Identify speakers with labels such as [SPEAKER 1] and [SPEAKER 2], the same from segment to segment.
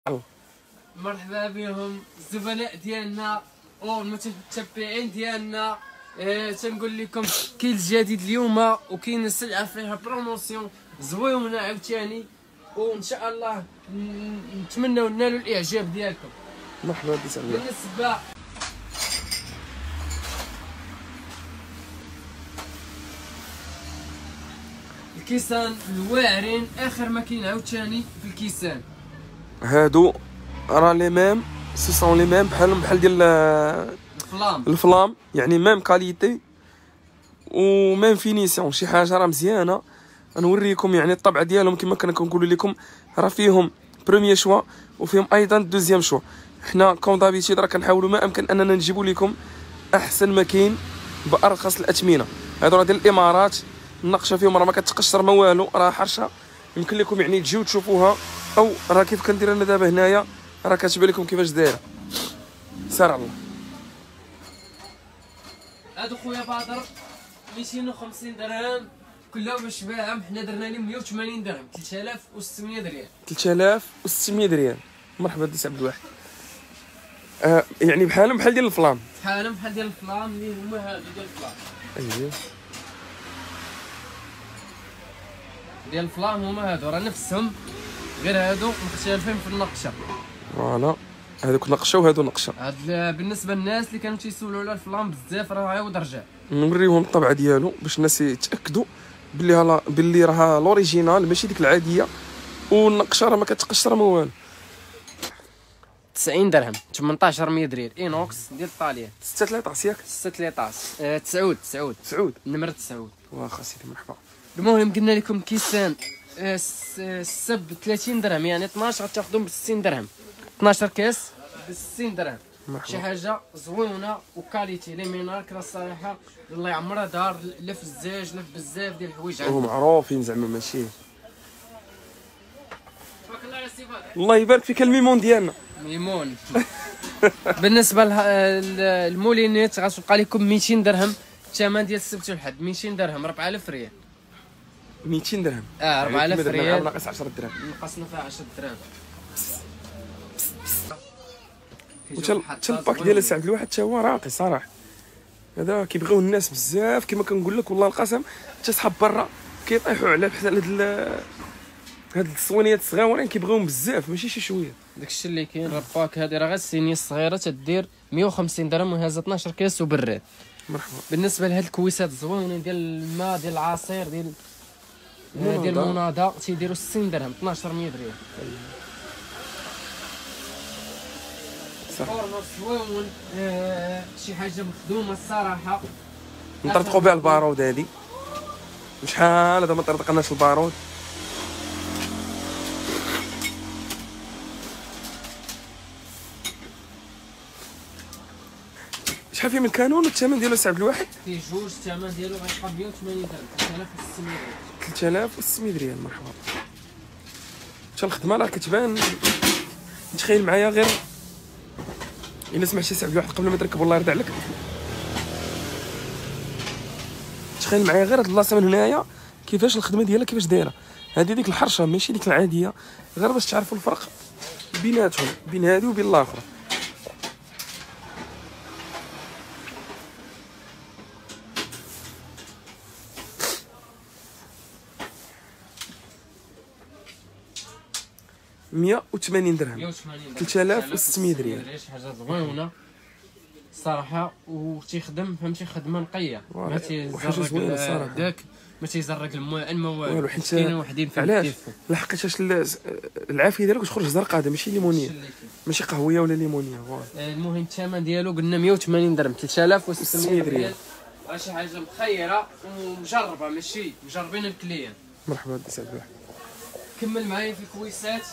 [SPEAKER 1] مرحبا بهم الزبناء ديالنا والمتتبعين ديالنا. تنقول لكم كاين الجديد اليوم وكاين السلعه فيها بروموسيون زويونه عاوتاني، وان شاء الله نتمنوا ننالوا الاعجاب ديالكم.
[SPEAKER 2] مرحبا بك.
[SPEAKER 1] بالنسبه الكيسان الواعرين اخر ما كاين عاوتاني في الكيسان،
[SPEAKER 2] هادو راه لي ميم سي سون لي ميم بحال ديال الفلام، يعني ميم كاليتي وميم فينيسيون، شي حاجه راه مزيانه. نوريكم يعني الطبعه ديالهم كما كنا كنقولوا لكم، راه فيهم بروميير شوا وفيهم ايضا دوزيام شوا. حنا كون دابيتيد راه كنحاولوا ما امكن اننا نجيبوا لكم احسن ما كاين بارخص الاثمنه. هادو راه ديال الامارات، النقشه فيهم راه ما كتقشر ما والو، راه حرشه. يمكن لكم يعني تجيو تشوفوها، او راه كيف كندير انا دابا هنايا راه كتبان لكم كيفاش دايره. سير الله.
[SPEAKER 1] هادو خويا بدر 250 درهم كلها باش باعهم، حنا درنا لهم 180 درهم، 3600 ريال.
[SPEAKER 2] 3600 ريال. مرحبا ديس عبد الواحد. يعني بحالهم بحال ديال الفلام،
[SPEAKER 1] بحالهم بحال ديال الفلام اللي هما هادو ديال الفلام.
[SPEAKER 2] اييه
[SPEAKER 1] ديال الفلام هما هادو، راه نفسهم غير هادو مختلفين في النقشه.
[SPEAKER 2] فوالا، هادوك نقشه وهادو نقشه.
[SPEAKER 1] هاد بالنسبه للناس اللي كانوا تيسولوا على الفلام بزاف راه عاود رجع.
[SPEAKER 2] نوريهم الطبعه ديالو باش الناس يتاكدوا باللي راه لوريجينال ماشي ديك العاديه، والنقشه راه ما كتقشر ما والو.
[SPEAKER 1] 90 درهم 1800 ريال انوكس ديال الطاليان.
[SPEAKER 2] 6 ليطاس ياك؟
[SPEAKER 1] 6 ليطاس. تسعود نمره تسعود.
[SPEAKER 2] واخا سيدي مرحبا.
[SPEAKER 1] المهم قلنا لكم كيسان السب 30 درهم، يعني 12 غتاخذهم ب 60 درهم. 12 كاس ب 60 درهم. شي حاجه زوينه وكاليتي لي مينارك، راه الصراحه الله يعمرها دار لف الزاج لف بزاف ديال الحوايج
[SPEAKER 2] هما معروفين زعما ماشي.
[SPEAKER 1] تبارك الله يا سي بدر.
[SPEAKER 2] الله يبارك فيك الميمون ديالنا.
[SPEAKER 1] ميمون. بالنسبه للمولينيت غتبقى لكم 200 درهم الثمن ديال السبت والحد. 200 درهم 4000 ريال.
[SPEAKER 2] 200 درهم
[SPEAKER 1] 4000 ريال
[SPEAKER 2] ناقص 10 دراهم،
[SPEAKER 1] نقصنا فيها 10 دراهم.
[SPEAKER 2] حتى الباك ديال السي عبد الواحد حتى هو راقي صراحه. هذا كيبغيو الناس بزاف كما كنقول لك، والله القسم حتى صحاب برا كيطيحوا على بحال هاد الصوانيات الصغيورين كيبغيوهم بزاف، ماشي شي شويه.
[SPEAKER 1] داكشي اللي كاين. راه الباك هادي راه غير السينيه الصغيره تدير 150 درهم وهازه 12 كاس وبراد.
[SPEAKER 2] مرحبا.
[SPEAKER 1] بالنسبه لهاد الكويسات الزوينين ديال الماء ديال العصير ديال المناضه تيديروا 60 درهم 1200 ريال. فورنو زوين، شي حاجه مخدومه الصراحه.
[SPEAKER 2] نطرطقوا بها البارود هادي، شحال هذا ما طرطقناش البارود. شحال فيه من كانون والثمن ديالو سي عبد الواحد؟
[SPEAKER 1] فيه جوج، الثمن ديالو غيبقى 180 درهم 3600 ريال.
[SPEAKER 2] 3600 ريال. مرحبا. حتى الخدمه راه كتبان. تخيل معايا غير الا سمعتي سي عبد الواحد قبل ما تركب الله يرضي عليك، تخيل معايا غير هاد البلاصه من هنايا كيفاش الخدمه ديالها كيفاش دايره. هذه ديك الحرشه ماشي ديك العاديه، غير باش تعرفوا الفرق بيناتهم بين هذه وبين الاخرى. مية وثمانين درهم 3600 ريال.
[SPEAKER 1] شي حاجه زوينه الصراحه، وتيخدم فهمتي خدمه نقيه، ما تيزرق داك، ما تيزرق الماء والو، حيت كاينين وحدين في
[SPEAKER 2] علاش لحقيتاش العافيه ديالك تخرج زرقاء، هذا ماشي ليمونيه، ماشي قهويه ولا ليمونيه.
[SPEAKER 1] المهم الثمن ديالو قلنا 180 درهم 3600 ريال. شي حاجه مخيره ومجربه، ماشي مجربين الكليان.
[SPEAKER 2] مرحبا دي سعد الواحد.
[SPEAKER 1] كمل معايا في الكويسات.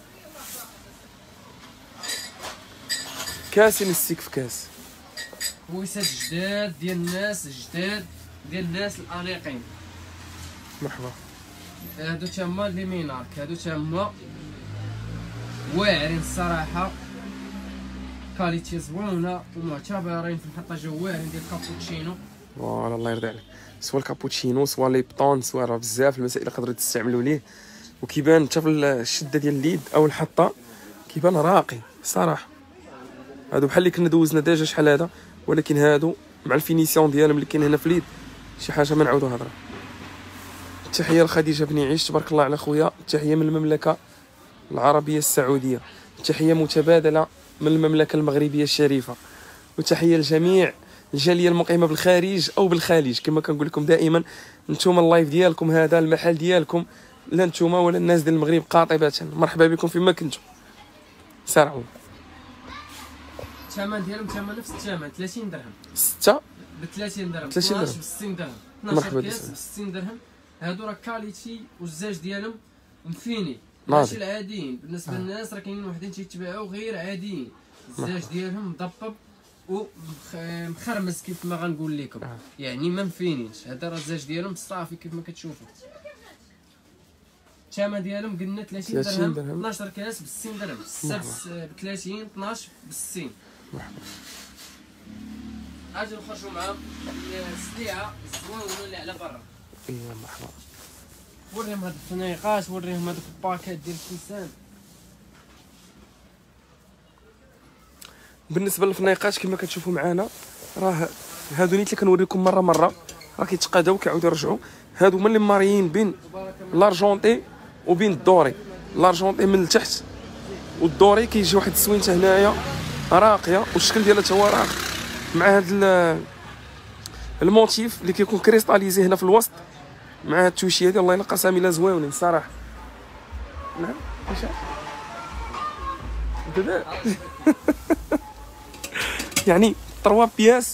[SPEAKER 2] كاس نسيك في كاس،
[SPEAKER 1] كويسات جداد ديال الناس الانيقين.
[SPEAKER 2] مرحبا.
[SPEAKER 1] هادو تما لي مينارك، هادو تما واعرين الصراحه، كاليتي زوينه ومعتبرين في الحطه جواهرين ديال الكابوتشينو.
[SPEAKER 2] فوالا الله يرضي عليك. سوا الكابوتشينو سوا لي بطون سوا راه بزاف المسائل اللي تقدروا تستعملوا ليه، وكيبان حتى في الشده ديال اليد او الحطه كيبان راقي صراحه. هادو بحال اللي كنا دوزنا ديجا شحال هذا، ولكن هادو مع الفينيسيون ديالهم اللي كاين هنا في اليد شي حاجه ما نعاودو هضره. التحيه لخديجه بن عيش، تبارك الله على خويا. التحيه من المملكه العربيه السعوديه، تحيه متبادله من المملكه المغربيه الشريفه، وتحيه لجميع الجاليه المقيمه بالخارج او بالخليج. كما كنقول لكم دائما، نتوما اللايف ديالكم هذا المحل ديالكم، لا نتوما ولا الناس ديال المغرب قاطبه. مرحبا بكم فيما كنتم. سارعوا.
[SPEAKER 1] الثمن ديالهم ثمن نفس الثمن 30 درهم.
[SPEAKER 2] 6
[SPEAKER 1] ب 30 درهم،
[SPEAKER 2] 30 درهم.
[SPEAKER 1] 12 ب 60 درهم،
[SPEAKER 2] مرحبا
[SPEAKER 1] 12 كاس
[SPEAKER 2] بك.
[SPEAKER 1] ب 60 درهم. هادو راه كاليتي والزاج ديالهم مفيني،
[SPEAKER 2] ناضي.
[SPEAKER 1] ماشي العاديين. بالنسبه للناس راه كاينين وحدين تيتباعوا غير عاديين، الزاج ديالهم مضبب ومخرمس كيف ما غنقول لكم، يعني ما مفينينش. هذا راه الزاج ديالهم صافي كيف ما كتشوفوا. الثمن ديالهم قلنا 30 درهم، 12 كاس ب 60 درهم، 6 ب 30، 12 ب 60. اجي نخرجوا معاهم السليعه الزوينه اللي على برا.
[SPEAKER 2] ايوا مرحبا.
[SPEAKER 1] وريهم هاد الفنيقات، وريهم هادوك الباكات ديال الكيسان.
[SPEAKER 2] بالنسبه للفنيقات كما كتشوفوا معنا، راه هادو نيت اللي كنوريكم مره راه كيتقاداو كيعاودوا يرجعوا. هادو هما اللي ماريين بين لارجونتي وبين الدوري. لارجونتي من التحت والدوري كيجي واحد السوينته هنايا راقيه، والشكل ديالها تا هو راقي، مع هاد الموتيف اللي كيكون كريستاليزي هنا في الوسط، مع هاد التوشيه ديال الله الا قسم الا زويونين صراحه. نعم واش دابا يعني 3 بياس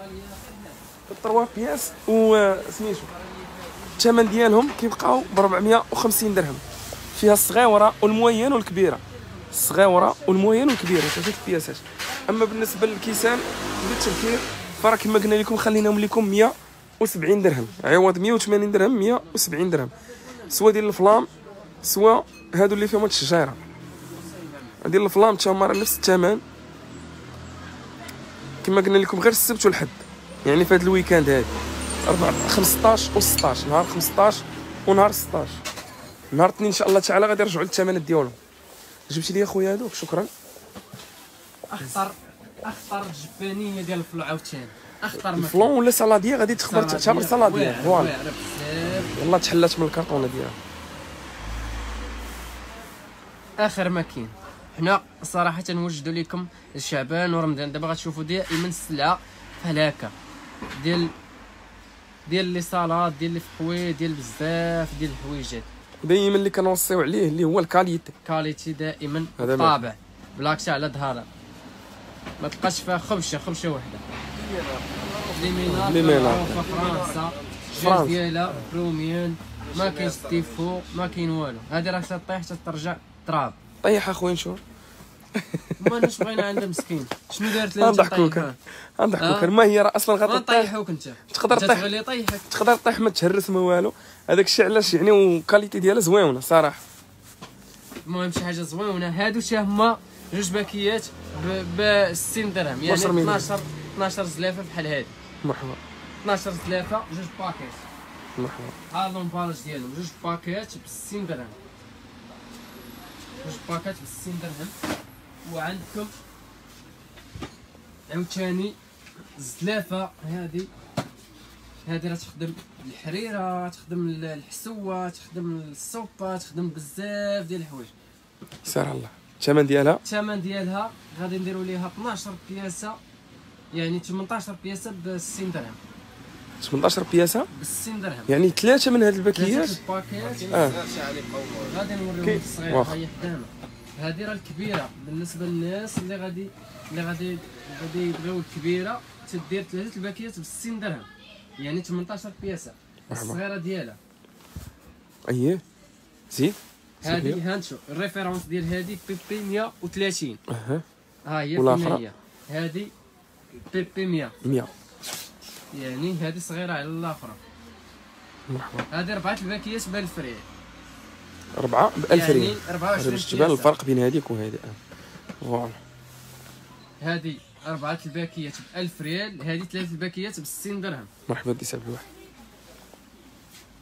[SPEAKER 2] و سميتو الثمن ديالهم كيبقاو ب 450 درهم. فيها الصغيره والموين والكبيره، الصغيره والموين والكبيره، ثلاثه بياسات. اما بالنسبه للكيسان بالتفكير فراه كما قلنا لكم خليناهم لكم 170 درهم عوض 180 درهم، 170 درهم سوا ديال الفلام سوا هادو اللي فيهم هاد الشجيره. ديال الفلام تا هما نفس الثمن كما قلنا لكم، غير السبت والحد، يعني في هذا الويكاند هذا 15 و 16، نهار 15 ونهار 16. نهار الاثنين ان شاء الله تعالى غادي يرجعوا للثمنات ديالهم. جبتي لي خويا هذوك، شكرا.
[SPEAKER 1] اخطر جبانيه ديال الفلو عاوتاني، اخطر ما
[SPEAKER 2] الفلون ولا سالاديه غادي تعتبر سالاديه. فوالا يلاه تحلات من الكرتونه ديالها.
[SPEAKER 1] اخر ما كاين. حنا صراحه نوجدوا لكم الشعبان ورمضان دابا غتشوفوا دائما السلعه بحال هكا ديال لي صالاد، ديال لي فحوي، ديال بزاف ديال الحويجات.
[SPEAKER 2] دائما اللي كنوصيو عليه اللي هو الكاليتي.
[SPEAKER 1] كاليتي دائما بالطابع، بلاكشي على ظهرها، ما تبقاش فيها خبشه وحده. ليمينات فرنسا، الجوج ديالها بروميان، ما كاينش تيفو، ما كاين والو. هذه راه تطيح ترجع تراب.
[SPEAKER 2] طيح اخويا نشوف.
[SPEAKER 1] ما نش بغينا عندها مسكين. شنو دارت لي؟
[SPEAKER 2] نضحكوك ما هي راه اصلا غتطيح.
[SPEAKER 1] نطيحوك انت
[SPEAKER 2] تقدر تطيح،
[SPEAKER 1] اللي يطيحك
[SPEAKER 2] تقدر تطيح ما تهرس ما والو. هذاك الشيء علاش يعني، والكاليتي ديالها زويونه صراحه.
[SPEAKER 1] المهم شي حاجه زويونه. هادو تا هما جوج باكيات ب 60 درهم، يعني 12 زلافه بحال هادي.
[SPEAKER 2] مرحبا.
[SPEAKER 1] 12 زلافه جوج باكيت.
[SPEAKER 2] مرحبا.
[SPEAKER 1] ها لومبالاج ديالهم جوج باكيات ب 60 درهم، جوج باكات ب 60 درهم. وعندكم عاوتاني الزلافه هذه راه تخدم الحريره، تخدم الحسوه، تخدم الصوبه، تخدم بزاف ديال الحوايج.
[SPEAKER 2] سير الله. الثمن
[SPEAKER 1] ديالها غادي نديروا ليها 12 بياسه، يعني 18 بياسه ب 60 درهم.
[SPEAKER 2] 18 بياسه
[SPEAKER 1] ب 60 درهم،
[SPEAKER 2] يعني 3 من هاد الباكيات.
[SPEAKER 1] غادي نوريهم الصغيره هي حدانا. هذه راه الكبيره بالنسبه للناس اللي غادي يبغيو الكبيره، تدير 3 الباكيات ب 60 درهم، يعني 18 بياسه. الصغيره ديالها
[SPEAKER 2] اييه زيد.
[SPEAKER 1] هذه هانتو الريفيرونس ديال هذه بي 130. ها هي
[SPEAKER 2] والاخرى
[SPEAKER 1] هذه بي 100. يعني هذه صغيره على الاخرى.
[SPEAKER 2] مرحبا.
[SPEAKER 1] هذه 4 الباكيات ب 1000 ريال.
[SPEAKER 2] 4 ب 1000 ريال،
[SPEAKER 1] يعني 24
[SPEAKER 2] باش تبان الفرق بين هذيك وهذه. فوالا.
[SPEAKER 1] هذه 4 الباكيات ب 1000 ريال، هذه 3 الباكيات ب 60 درهم.
[SPEAKER 2] مرحبا دي سعد الواحد.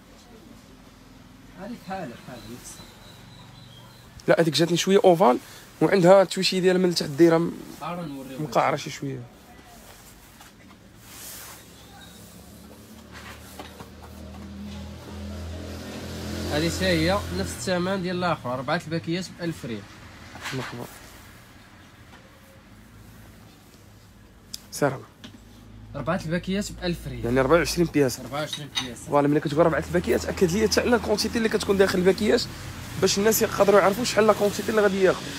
[SPEAKER 1] هذيك حاله
[SPEAKER 2] لا هذيك جاتني شويه اوفال، وعندها التويشي ديالها من تحت دايره
[SPEAKER 1] نوريو
[SPEAKER 2] مقعره شي شويه.
[SPEAKER 1] هذه هي نفس الثمن ديال الاخر، 4 الباكيات ب 1000 ريال.
[SPEAKER 2] مرحبا. سير
[SPEAKER 1] 4 الباكيات ب 1000 ريال،
[SPEAKER 2] يعني 24 بياس.
[SPEAKER 1] 24 بياس.
[SPEAKER 2] فوالا ملي كتقول 4 الباكيات اكد لي حتى على الكونتيتي اللي كتكون داخل الباكيات باش الناس يقدروا يعرفوا شحال لا كونتيتي اللي غادي ياخذوا.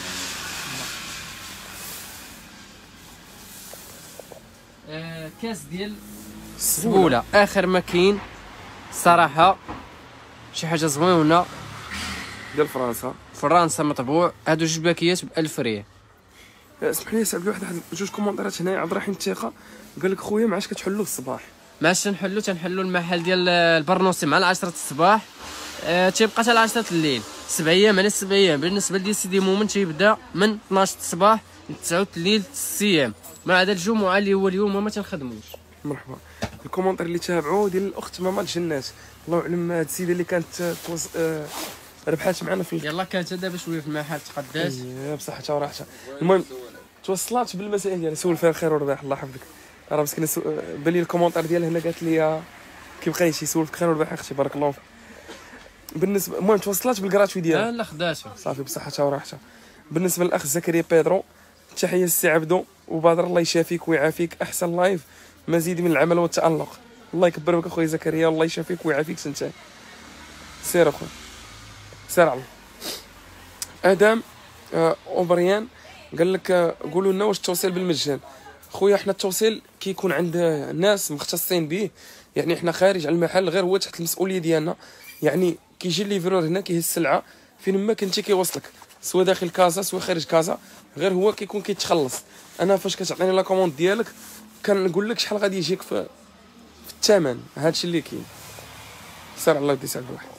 [SPEAKER 1] كاس ديال السبوله اخر ما كاين الصراحه، شي حاجه زوينه
[SPEAKER 2] ديال فرنسا.
[SPEAKER 1] فرنسا مطبوع. هادو جوج باكيات ب 1000 ريال.
[SPEAKER 2] اسمح لي سعد، واحد جوج كومونتيرات هنايا عبد الرحيم الثقه قال لك خويا ما عادش كتحلو في الصباح.
[SPEAKER 1] ما عادش تنحلو المحل ديال البرنوسي مع 10 الصباح، تيبقى حتى 10 الليل، 7 ايام على 7 ايام. بالنسبه لدي سيدي مومن تيبدا من 12 الصباح ل 9 الليل 6 ايام، ما عدا الجمعه اللي هو اليوم ما تنخدموش.
[SPEAKER 2] مرحبا. الكومونتير اللي تابعوه ديال الاخت ماما الجنات، الله اعلم هاد السيده اللي كانت ربحات معنا في
[SPEAKER 1] يلا كانت دابا شويه في المحل تقدات
[SPEAKER 2] بصحتها وراحتها. المهم توصلات بالمسائل ديالها، سول فيها الخير والرباح الله يحفظك. راه مسكينه بالي الكومونتير ديالها هنا قالت لي كي بقيتي يسول فيك خير والرباح اختي بارك الله فيك. بالنسبه المهم توصلات بالكراتوي ديالها
[SPEAKER 1] لا خداتها
[SPEAKER 2] صافي بصحتها وراحتها. بالنسبه للاخ زكريا بيدرو، تحيه السي عبدو وبادر الله يشافيك ويعافيك، احسن لايف، مزيد من العمل والتالق. الله يكبر بك اخويا زكريا والله يشافيك ويعافيك سنتين. سير اخويا سير على ادم. اوبريان قال لك قولوا لنا واش التوصيل بالمجان. خويا حنا التوصيل كيكون عند ناس مختصين به، يعني حنا خارج على المحل، غير هو تحت المسؤوليه ديالنا. يعني كيجي الليفرور هنا كيهز السلعه فين ما كنتي كيوصلك، سواء داخل كازا سواء خارج كازا، غير هو كيكون كيتخلص. انا فاش كتعطيني لا كوموند ديالك كنقول لك شحال غادي يجيك في الثمن. هادشي اللي كاين. سير الله يدي سعد الواحد.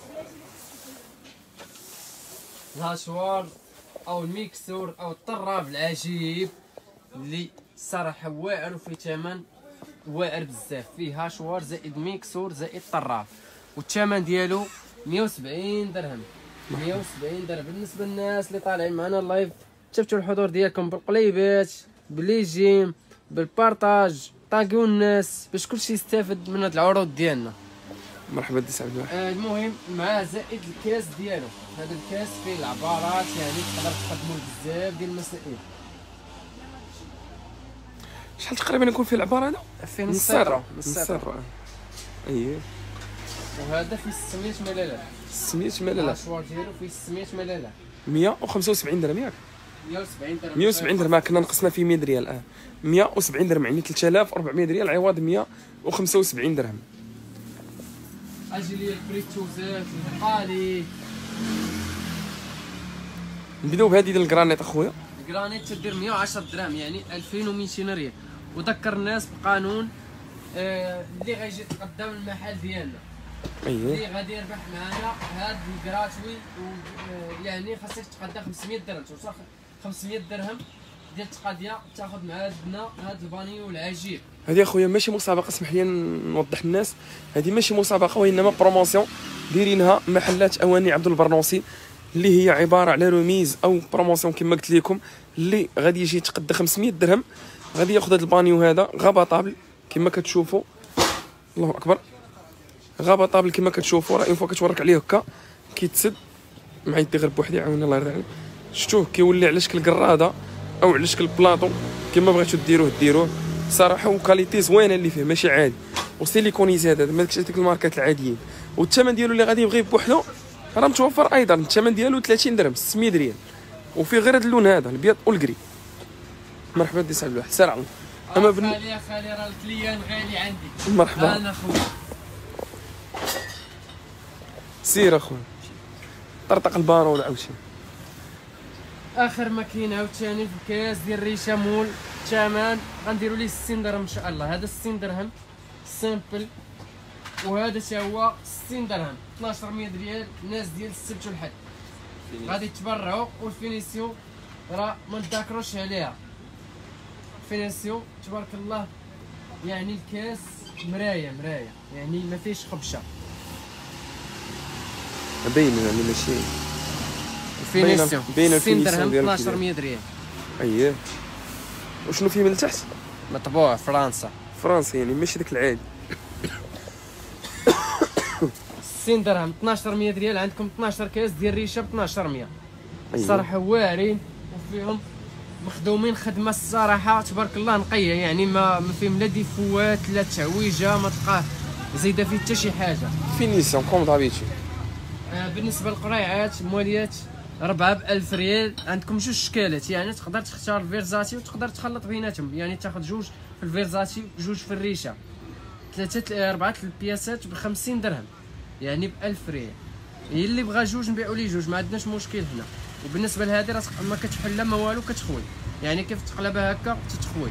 [SPEAKER 1] الهاشوار او الميكسور او الطراب العجيب اللي الصراحه واعر وفيه ثمن واعر بزاف، فيه هاشوار زائد ميكسور زائد طراب، والثمن ديالو 170 درهم. 170 درهم. بالنسبه للناس اللي طالعين معنا اللايف، شفتوا الحضور ديالكم بالقليبات بالليجيم بالبارطاج، طاقيو الناس باش كلشي يستافد من هاد العروض ديالنا.
[SPEAKER 2] مرحبا دي سعد الواحد.
[SPEAKER 1] المهم مع زائد الكاس ديالو، هذا الكاس فيه العبارات، يعني تقدر تقدموا بزاف ديال المسائل.
[SPEAKER 2] شحال تقريبا يكون فيه العبار هذا؟
[SPEAKER 1] فيه نص لتر.
[SPEAKER 2] اييه.
[SPEAKER 1] وهذا فيه 600 ملل.
[SPEAKER 2] 600 ملل.
[SPEAKER 1] الاشوار ديالو فيه 600 ملل.
[SPEAKER 2] 175 درهم ياك؟
[SPEAKER 1] 170 درهم.
[SPEAKER 2] 170 درهم كنا نقصنا فيه 100 ريال الان. 170 درهم يعني 3400 ريال عوض 175 درهم.
[SPEAKER 1] اجي لي البريتوزات القالي.
[SPEAKER 2] نبداو بهذه ديال الكرانيت اخويا.
[SPEAKER 1] الكرانيت تدير 110 درهم يعني 2200 ريال. وذكر الناس بقانون اللي غيجي قدام المحل ديالنا، اللي غادي يربح معنا هاد الكراتوي، يعني خاصك تقدى 500 درهم. توصل 500 درهم ديال التقاضيه تاخذ مع هاد البانيو العجيب.
[SPEAKER 2] هذه اخويا ماشي مسابقه، اسمح لي نوضح الناس، هذه ماشي مسابقه وانما بروموسيون دايرينها محلات اواني عبد البرنوسي، اللي هي عباره على روميز او بروموسيون كما قلت لكم. اللي غادي يجي يتقدى 500 درهم غادي ياخذ هذا البانيو هذا غابه طابل كما كتشوفوا. الله اكبر. غابه طابل كما كتشوفوا، راه اون فوا كتورك عليه هكا كيتسد مع يدي غير بوحدي. عاون الله يرضي عليك. شفتوه كيولي على شكل قراده او على شكل بلاطو، كما بغيتو ديروه صراحه. وكاليتي زوينه اللي فيه ماشي عادي، وسيليكونيزي هذا ما داكش ديك الماركات العاديين. والثمن ديالو اللي غادي يبغي بوحدو راه متوفر ايضا. الثمن ديالو 30 درهم 600 ريال، وفيه غير هذا اللون هذا الابيض والكري. مرحبا دي سعد الواحد. سير على
[SPEAKER 1] اما خالي يا خالي راه الكليان غالي عندي.
[SPEAKER 2] مرحبا
[SPEAKER 1] انا خويا.
[SPEAKER 2] سير اخويا طرطق البارون عاوتاني.
[SPEAKER 1] اخر ما كاين عاوتاني في الكاس ديال الريشه مول، الثمن غنديروا ليه 60 درهم ان شاء الله. هذا 60 درهم سامبل، وهذا حتى هو 60 درهم 1200 ريال. الناس ديال السبت والحد غادي تبرعوا. والفينيسيون راه ما نذاكروش عليها. فينيسيون تبارك الله، يعني الكاس مرايه يعني ما فيش خبشه.
[SPEAKER 2] باين يعني ماشي
[SPEAKER 1] فينيسيون
[SPEAKER 2] باينه
[SPEAKER 1] 60
[SPEAKER 2] الفينيسيون
[SPEAKER 1] درهم
[SPEAKER 2] ديال
[SPEAKER 1] 1200 ريال.
[SPEAKER 2] اييه. وشنو فيه من التحت؟
[SPEAKER 1] مطبوع فرنسا
[SPEAKER 2] فرنسي يعني ماشي داك العادي.
[SPEAKER 1] 60 درهم 1200 ريال. عندكم 12 كاس ديال الريشه ب 1200.
[SPEAKER 2] أيوة.
[SPEAKER 1] صراحه واعرين وفيهم مخدومين خدمه الصراحه تبارك الله نقيه، يعني ما فيهم لا ديفوات لا تعويجه، ما تلقاه زايده فيه حتى شي حاجه.
[SPEAKER 2] فينيسيون كوم دابيتي.
[SPEAKER 1] بالنسبه للقريعات مواليات 4 ب 1000 ريال. عندكم جوج شكالات، يعني تقدر تختار الفيرزاتي وتقدر تخلط بيناتهم، يعني تاخذ جوج في الفيرزاتي وجوج في الريشه. 4 البياسات ب 50 درهم، يعني ب 1000 ريال. هي اللي بغى جوج نبيعوا ليه جوج، ما عندناش مشكل هنا. وبالنسبه لهذه راه ما كتحل لا ما والو، كتخوي، يعني كيف تقلبها هكا تتخوي.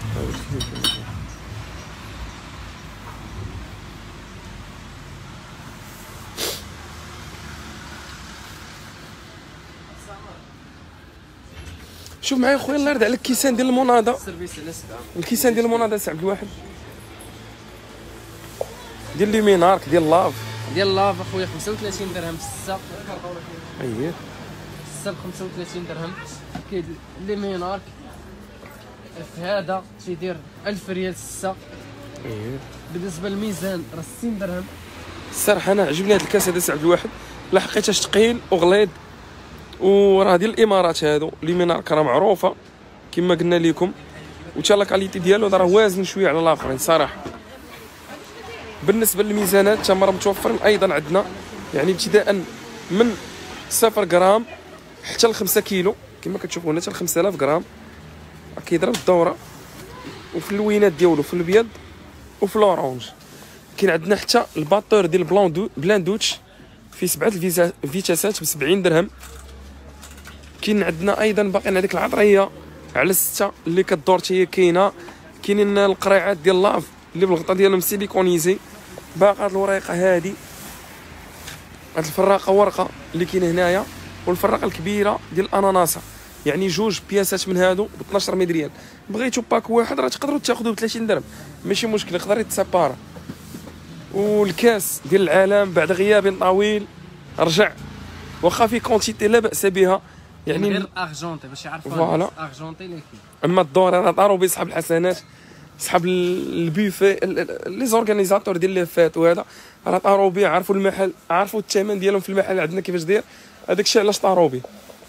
[SPEAKER 2] شوف معايا خويا الله يرضي عليك الكيسان ديال المناضه.
[SPEAKER 1] السيرفيس على 7
[SPEAKER 2] الكيسان ديال المناضه سي عبد الواحد ديال ليمينارك ديال لاف
[SPEAKER 1] ديال لاف اخويا 35 درهم السه.
[SPEAKER 2] اييه
[SPEAKER 1] السه ب 35 درهم. كاين لي مينارك في هذا تيدير 1000 ريال السه.
[SPEAKER 2] اييه.
[SPEAKER 1] بالنسبه للميزان راه 60 درهم.
[SPEAKER 2] الصراحه انا عجبني هذا الكاس هذا سي عبد الواحد، لا حقيتاش ثقيل وغليظ، وراه ديال الامارات هادو ليمينارك راه معروفه كما قلنا لكم، وان شاء الله كاليتي ديالو راه وازن شويه على الاخرين صراحه. بالنسبه للميزانات تما راه متوفرين ايضا عندنا، يعني ابتداء من 0 غرام حتى ل 5 كيلو كما كتشوفوا هنا، حتى ل 5000 غرام كيضرب الدوره. وفي اللوينات ديالو في الابيض وفي الاورانج. كاين عندنا حتى الباطور ديال بلاندوتش في 7 الفيتاسات ب 70 درهم. كاين عندنا ايضا باقيين هذيك العطريه على 6 اللي كدور حتى هي كاينه. كاينين القريعات ديال لاف اللي بالغطاء ديالهم سيليكونيزي. باقا هاد الوريقه هادي، هاد الفراقه ورقه اللي كاينه هنايا، والفراقه الكبيره ديال الاناناسه، يعني جوج بياسات من هادو ب 12 ريال. بغيتو باك واحد راه تقدروا تاخذوه ب 30 درهم ماشي مشكل، يقدر يتسابارا. والكاس ديال العالم بعد غياب طويل رجع، واخا في كونتيتي لا باس بها، يعني
[SPEAKER 1] غير ارجونتي باش يعرفوا
[SPEAKER 2] فوالا.
[SPEAKER 1] ارجونتي اللي كاين.
[SPEAKER 2] اما الدور راه طاروا بيصحاب الحسنات، صحاب البوفي لي زورغانيزاتور ديال لي فات، وهذا راه طاروا بيه، عرفوا المحل، عرفوا الثمن ديالهم في المحل عندنا كيفاش داير. هذاك الشيء علاش طاروا بيه.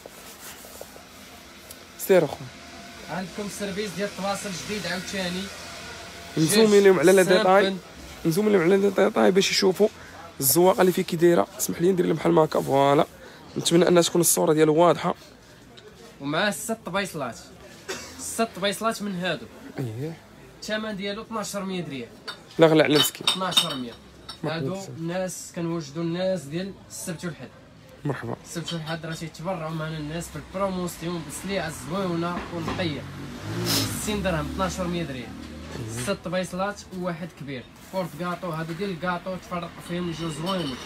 [SPEAKER 2] سير اخويا.
[SPEAKER 1] عندكم سيرفيس ديال الطباسل جديد عاوتاني،
[SPEAKER 2] نزوم لهم على لا ديتاي، نزوم لهم على لا ديتاي باش يشوفوا الزواقه اللي فيه كي دايره. اسمح لي ندير لهم بحال هكا، فوالا. نتمنى انها تكون الصوره ديالو واضحه.
[SPEAKER 1] ومعاه 6 طبيصلات، 6 طبيصلات من هادو.
[SPEAKER 2] اييه.
[SPEAKER 1] الثمن ديالو 1200 ريال.
[SPEAKER 2] لا غلا على مسكين.
[SPEAKER 1] 1200. هادو الناس كنوجدوا الناس ديال السبت والحد.
[SPEAKER 2] مرحبا.
[SPEAKER 1] السبت والحد راه تيتبرعوا معنا الناس في البروموسيون بالسليعه الزوينه والنقيه. 60 درهم 1200 ريال. 6 طبيصلات وواحد كبير. فورت كاطو، هادو ديال الكاطو تفرق فيهم يجيو زوينين.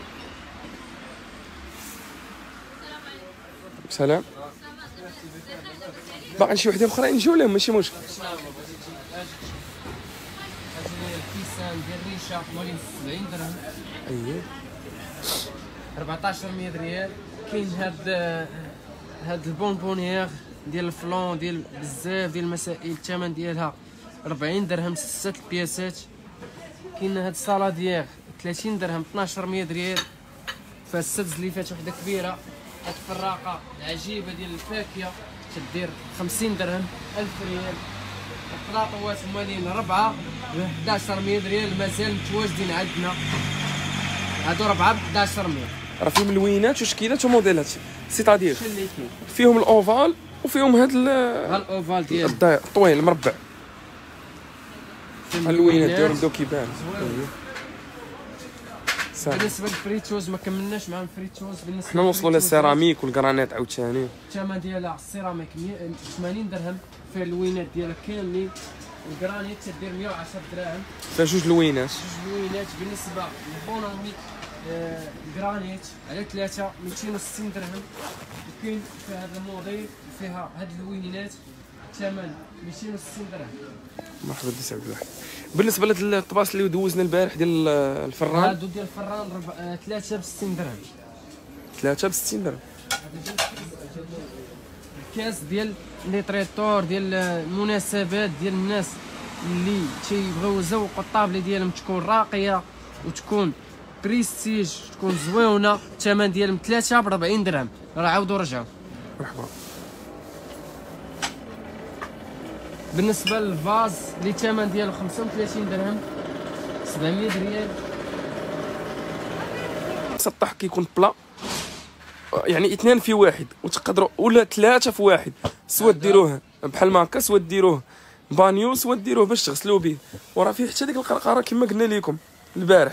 [SPEAKER 2] سلام. باقي شي وحدين اخرين نجيو لهم ماشي مشكل.
[SPEAKER 1] الكيسان ديال الريشه موالين 70 درهم.
[SPEAKER 2] اييه.
[SPEAKER 1] 1400 ريال. كاين هاد البونبونيير ديال الفلون ديال بزاف ديال المسائل، الثمن ديالها 40 درهم 6 البياسات. كاين هاد السالاديير 30 درهم 1200 ريال. فهاد 6 زليفات وحده كبيره. هاد الفراقه العجيبه ديال الفاكهه تدير 50 درهم 1000 ريال. الطلاطوات موالين 4 ب 1100 ريال، مازال متواجدين عندنا. هادو 4 ب 1100.
[SPEAKER 2] راه فيهم اللوينات وشكيلات وموديلات، سيتادير
[SPEAKER 1] شنو اللي كاين؟
[SPEAKER 2] فيهم الاوفال وفيهم هاد
[SPEAKER 1] الاوفال ديال
[SPEAKER 2] الداير الطويل المربع. اللوينات ديالهم بداو كيبان.
[SPEAKER 1] بالنسبه للفريتوز ما كملناش مع الفريتوز. بالنسبه
[SPEAKER 2] حنا نوصلوا للسيراميك والكرانيت عاوتاني.
[SPEAKER 1] الثمن ديالها السيراميك 80 درهم، فيها اللوينات ديالها كاملين. الكرانيت تدير 110 دراهم.
[SPEAKER 2] فيها جوج لوينات.
[SPEAKER 1] جوج لوينات. بالنسبه للبونومي الكرانيت على 3 260 درهم. وكاين في هذا الموديل فيها هاد اللوينات ثمن 260 درهم.
[SPEAKER 2] مرحبا بك عبد الواحد. بالنسبه للطباس اللي دوزنا البارح ديال الفران،
[SPEAKER 1] هادو ديال الفران 3 ب 60 درهم.
[SPEAKER 2] 3 ب 60 درهم.
[SPEAKER 1] الكاس ديال لي تريتور ديال المناسبات ديال الناس اللي تيبغيو يزوقوا الطابله ديالهم تكون راقيه وتكون بريستيج، تكون زويونه. الثمن ديالهم 3 ب 40 درهم. راه عاودوا رجعوا.
[SPEAKER 2] مرحبا.
[SPEAKER 1] بالنسبه للفاز اللي الثمن ديالو 35 درهم 700 ريال.
[SPEAKER 2] مسطح كيكون بلا، يعني 2 في 1 وتقدروا، ولا 3 في 1، سوا ديروه بحال ما هكا، سوا ديروه بانيو، سوا ديروه باش تغسلوا به. وراه فيه حتى ديك القرقره كما قلنا لكم البارح.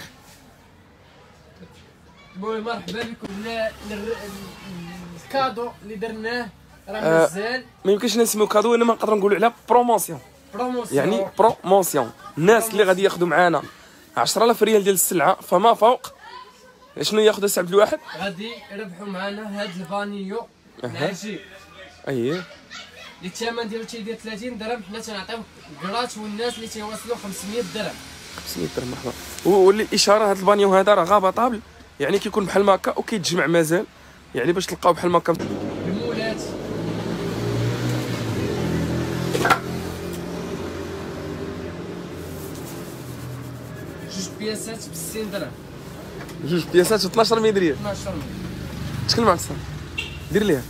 [SPEAKER 1] المهم مرحبا بكم. الكادو اللي درناه راه مازال
[SPEAKER 2] ما يمكنش نسميو كادو، انما نقدروا نقولوا عليها بروموسيون. يعني بروموسيون. الناس اللي غادي ياخذوا معانا 10000 ريال ديال السلعه فما فوق، شنو ياخذ سي عبد الواحد؟
[SPEAKER 1] غادي يربحوا معنا هاد الفانيو العجيب.
[SPEAKER 2] اييه.
[SPEAKER 1] اللي الثمن ديالو تيدير 30 درهم، حنا تنعطيو كراط والناس اللي تيوصلوا 500 درهم.
[SPEAKER 2] 500 درهم. مرحبا. واللي الاشاره هاد البانيو هذا راه غابه طابل، يعني كيكون بحال ما هكا وكيتجمع مازال، يعني باش تلقاو بحال ما هكا
[SPEAKER 1] المولات. جوج بياسات ب 60 درهم.
[SPEAKER 2] جوج بياسات ب 12 ميدريه.
[SPEAKER 1] 12
[SPEAKER 2] تكلم مع الصاحب دير ليها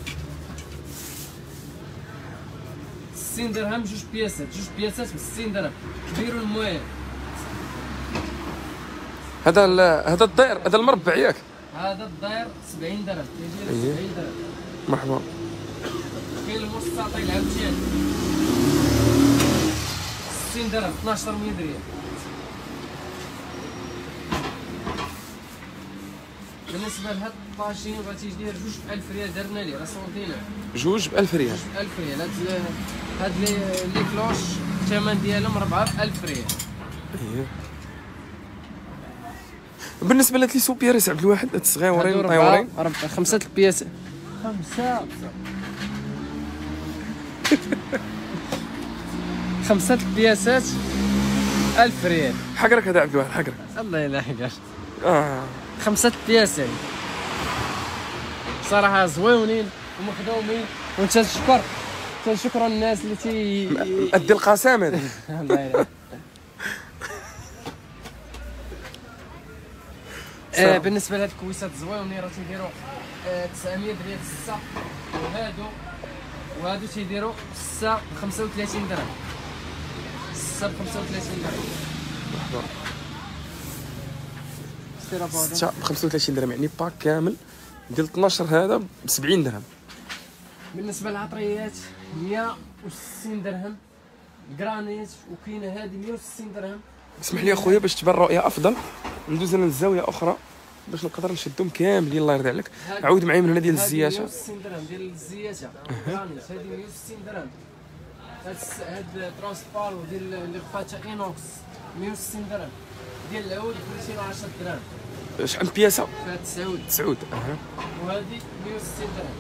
[SPEAKER 1] 60 درهم. جوج بياسات ب 60 درهم. كبير والموين.
[SPEAKER 2] هذا الداير، هذا المربع ياك؟
[SPEAKER 1] هذا الداير 70 درهم. تيجي 70 درهم.
[SPEAKER 2] مرحبا.
[SPEAKER 1] كاين المستطيل عاوتاني 60 درهم 12 ريال. بالنسبه لهاد الطاجين بغيتي يدير 2000 ريال درنا ليه، راه صوتينا
[SPEAKER 2] جوج ب 1000 ريال.
[SPEAKER 1] 1000 ريال. هاد لي كلوش الثمن ديالهم 4000 ريال.
[SPEAKER 2] اييه. بالنسبه لهاد لي سوبير عبد الواحد، هاد الصغيورين طيورين
[SPEAKER 1] 5 البياس. 5 البياسات 1000 ريال.
[SPEAKER 2] حقرك هذا عبد الواحد، حقرك.
[SPEAKER 1] الله يلا حقر. 5 البياسات صراحه زويونين ومخدومين، تنشكروا الناس اللي
[SPEAKER 2] ادي القسام هذا.
[SPEAKER 1] الله يلا. بالنسبه لهاد الكويسات زويونين راه تيديروا 900 ريال السا، وهادو تيديروا السا ب 35 درهم. السا ب 35 درهم.
[SPEAKER 2] ستة ب 35 درهم، يعني باك كامل ديال 12 هذا ب 70 درهم.
[SPEAKER 1] بالنسبه للعطريات 160 درهم جرانيت، وكاينه هذه 160 درهم.
[SPEAKER 2] اسمح لي اخويا باش تبان الرؤيه افضل، ندوز انا للزاويه اخرى باش نقدر نشدهم كاملين. الله يرضي عليك. عاود معايا من هنا ديال الزياشه.
[SPEAKER 1] 160 درهم ديال الزياشه جرانيت. هذه 160 درهم. هاد ترانسبارو ديال اللي بقات اينوكس 160 درهم. ديال العود 210 درهم.
[SPEAKER 2] شحال بياسه؟
[SPEAKER 1] فيها 9.
[SPEAKER 2] 9.
[SPEAKER 1] وهذه 160 درهم.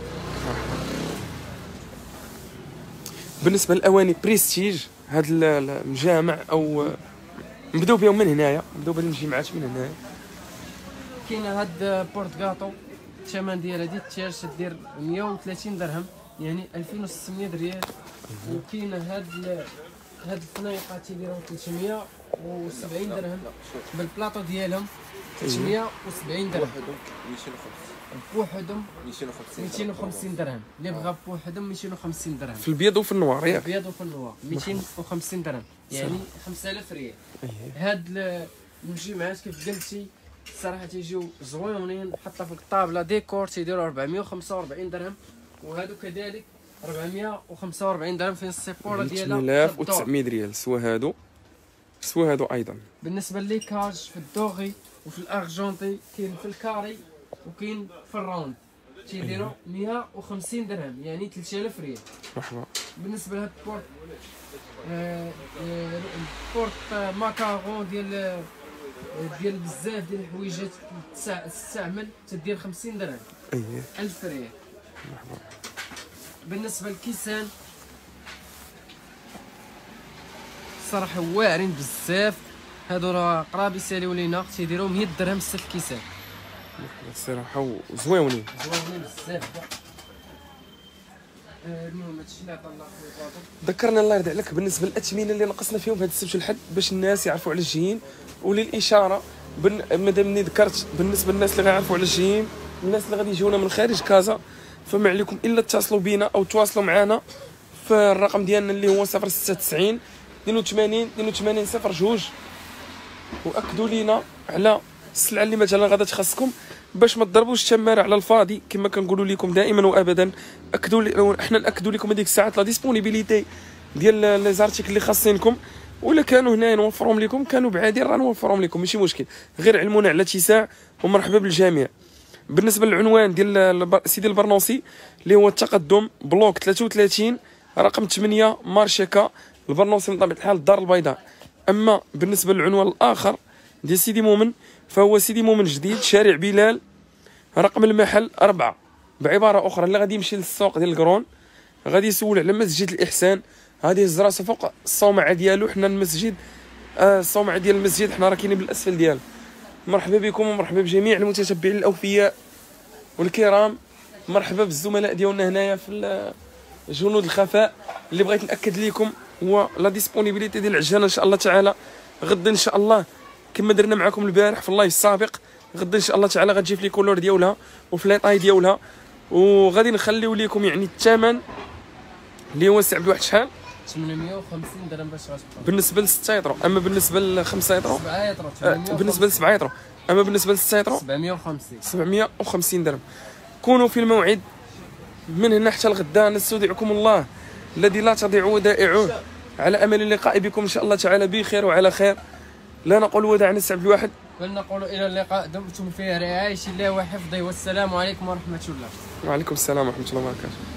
[SPEAKER 2] بالنسبه للاواني بريستيج، هاد المجامع او نبداو بهم من هنايا، نبداو بهاد المجمعات من هنايا.
[SPEAKER 1] كاينه هاد بورت كاطو الثمن ديال هادي التيرش دير 130 درهم، يعني 2600 ريال. وكاينه هاد الفنيقه تيديروا 370 درهم بالبلاطو ديالهم. 370 درهم بوحدهم. 250 درهم. اللي بغى بوحدهم 250 درهم.
[SPEAKER 2] في البيض وفي النوار ياك؟
[SPEAKER 1] في البيض وفي النوار 250 درهم، يعني 5000 ريال. هاد المجمعات كيف قلتي الصراحه تيجيو زويونين، حتى في الطابله ديكور تيديروا 445 درهم، وهادو كذلك 445 درهم في السيبوره ديالها
[SPEAKER 2] 8900 ريال. سوا هادو ايضا. بالنسبه
[SPEAKER 1] للكاج في الدوغي وفي الارجنتي، كاين في الكاري وكاين في الراوند تيديروا 150 درهم، يعني 3000 ريال.
[SPEAKER 2] مرحبا.
[SPEAKER 1] بالنسبه لهاد البورت البورت ماكارون ديال بزاف ديال الحويجات تستعمل تدير 50 درهم. 1000 ريال.
[SPEAKER 2] مرحبا.
[SPEAKER 1] بالنسبه للكيسان الصراحه واعرين بزاف، هادو راه قراب يساليو لينا، تيديروا 100 درهم 6 كيسان.
[SPEAKER 2] الصراحه زويونين
[SPEAKER 1] بزاف. المهم هادشي اللي عطانا خويا فاطمه.
[SPEAKER 2] ذكرنا الله يرضي عليك بالنسبه للاثمنه اللي نقصنا فيهم في هذا السبت والحد باش الناس يعرفوا على الجايين، وللاشاره مادامني ذكرت بالنسبه للناس اللي غيعرفوا على الجايين، الناس اللي غادي يجونا من خارج كازا، فما عليكم الا اتصلوا بينا او تواصلوا معنا في الرقم ديالنا اللي هو 096 82 82 02 واكدوا لينا على السلعه اللي مثلا غادا تخصكم باش ما تضربوش التماره على الفاضي كما كنقولوا لكم دائما وابدا. حنا ناكدوا لكم هذيك الساعات لا ديسپونيبيليتي ديال لي زارتيكل اللي خاصينكم، ولا كانوا هنا نوفرهم لكم، كانوا بعادين راه نوفرهم لكم ماشي مشكل، غير علمونا على اتساع ومرحبا بالجميع. بالنسبه للعنوان ديال سيدي البرنوسي اللي هو التقدم بلوك 33 رقم 8 مارشيكا البرنوسي من طبيعه الحال الدار البيضاء. اما بالنسبه للعنوان الاخر ديال سيدي مومن فهو سيدي مومن جديد شارع بلال رقم المحل 4. بعباره اخرى اللي غادي يمشي للسوق ديال القرون غادي يسول على مسجد الاحسان، هذه الزراسه فوق الصومعه ديالو، حنا المسجد الصومعه ديال المسجد حنا راه كاينين بالاسفل ديالو. مرحبا بكم ومرحبا بجميع المتتبعين الاوفياء والكرام، مرحبا بالزملاء ديالنا هنايا في جنود الخفاء. اللي بغيت ناكد لكم هو لا ديسپونيبيليتي ديال العجانه ان شاء الله تعالى غدا ان شاء الله كما درنا معكم البارح في اللايف السابق، غدا ان شاء الله تعالى غتجي في لي كولور ديالها وفي لي طاي ديالها، وغادي نخليو لكم يعني الثمن اللي هو سعر بواحد شحال
[SPEAKER 1] 850 درهم باش غتبقى
[SPEAKER 2] بالنسبه ل 6 يطرو، اما بالنسبه ل 5 يطرو
[SPEAKER 1] 7 يطرو
[SPEAKER 2] بالنسبه ل 7 يطرو، اما بالنسبه ل 6 يطرو 750 درهم. كونوا في الموعد من هنا حتى الغدا. نستودعكم الله الذي لا تضيع ودائعه، على امل اللقاء بكم ان شاء الله تعالى بخير وعلى خير. لا نقول وداعا نستعد الواحد
[SPEAKER 1] بل نقول الى اللقاء، دمتم في رعايه الله وحفظه، والسلام عليكم ورحمه الله.
[SPEAKER 2] وعليكم السلام ورحمه الله وبركاته.